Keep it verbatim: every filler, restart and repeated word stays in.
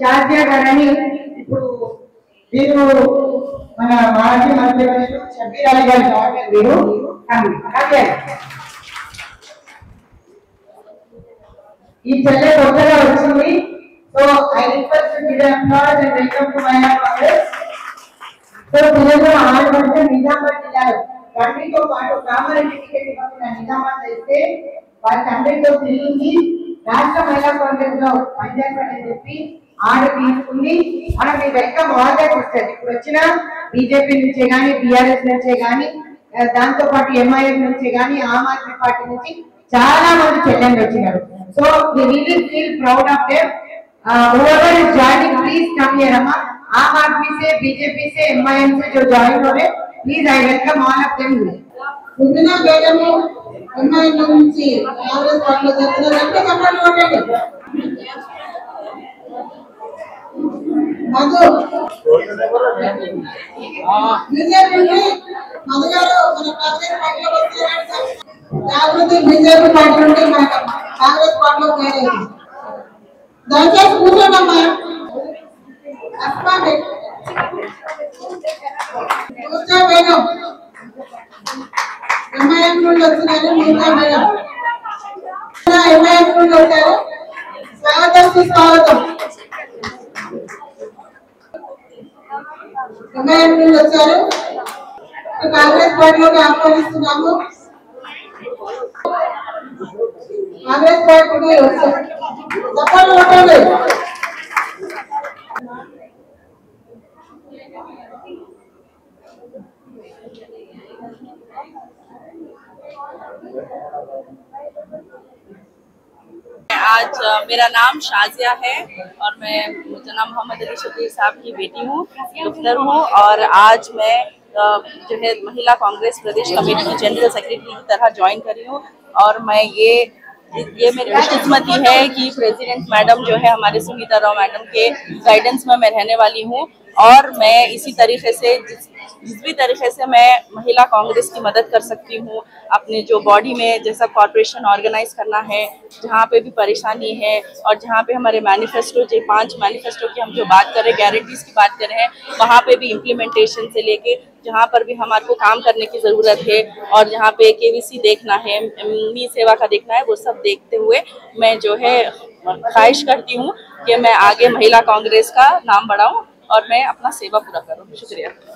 షాజియా గారని ఇప్పుడు వీరు మన మాజీ మంత్రివర్యులు షబ్బీర్ అలీ గారి డాక్టర్ వీరు అలాగే ఈ చెల్లె కొత్తగా వచ్చింది. So I request to give applause and welcome to Mahila Congress. So Telangana ఆడపడితే నిజామాబాద్ జిల్లాలో తండ్రితో పాటు కామారెడ్డి టికెట్ ఇవ్వకుండా నిజామాబాద్ అయితే వారి తండ్రితో తిరిగి రాష్ట్ర మహిళా కాంగ్రెస్ లో పనిచేస్తానని చెప్పి ఆడ తీసుకుంది. మనం మీ వెల్కమ్ ఆల్ దట్ వస్తుంది. ఇప్పుడు వచ్చిన బీజేపీ నుంచే కానీ బీఆర్ఎస్ నుంచే కానీ దాంతో పాటు ఎంఐఎం నుంచే కానీ ఆమ్ ఆద్మీ పార్టీ నుంచి చాలా మంది చెల్లెళ్ళు వచ్చినారు. So we really feel proud of them. whoever is joining please come here amma. आम आदमी से बीजेपी से एमआईएम से जो ज्वाइन हो रहे please I welcome all of them. Sumina Begum MIM నుంచి కాంగ్రెస్ పార్టీలో చేరుతున్నారంటే చెప్పండి కొట్టండి. మధు బీజేపీ మధు గారు మన కాంగ్రెస్ పార్టీలో వచ్చారంటే జాగృతి బీజేపీ పార్టీ నుండి మన కాంగ్రెస్ పార్టీలో చేరారు. దయచేసి కూర్చోండమ్మా. మూర్జా బేగం ఎంఐఎం నుండి వచ్చినారు. మూర్జా బేగం ఎంఐఎం నుండి వచ్చారు. స్వాగతం సుస్వాగతం. ఎంఐఎం నుండి వచ్చారు. కాంగ్రెస్ పార్టీలోకి ఆహ్వానిస్తున్నాము. కాంగ్రెస్ పార్టీకి వచ్చారు. చెప్పండి కొట్టండి. आज मेरा नाम शाजिया है और मैं जनाब मोहम्मद अली शबीर साहब की बेटी हूँ, डॉक्टर हूँ और आज मैं जो है महिला कांग्रेस प्रदेश कमेटी की जनरल सेक्रेटरी की तरह ज्वाइन करी हूँ। और मैं ये ये मेरी खुशकिस्मती है कि प्रेसिडेंट मैडम जो है हमारे सुनीता राव मैडम के गाइडेंस में मैं रहने वाली हूँ और मैं इसी तरीके से जिस जिस भी तरीके से मैं महिला कांग्रेस की मदद कर सकती हूँ अपने जो बॉडी में, जैसा कॉर्पोरेशन ऑर्गेनाइज करना है, जहाँ पे भी परेशानी है और जहाँ पे हमारे मैनिफेस्टो जो पांच मैनिफेस्टो की हम जो बात कर रहे हैं, गारंटीज की बात कर रहे हैं, वहाँ पे भी इम्प्लीमेंटेशन से लेके जहाँ पर भी हमारे को काम करने की ज़रूरत है और जहाँ पे केवीसी देखना है, मी सेवा का देखना है, वो सब देखते हुए मैं जो है ख्वाहिश करती हूँ कि मैं आगे महिला कांग्रेस का नाम बढ़ाऊँ और मैं अपना सेवा पूरा करूँ। शुक्रिया।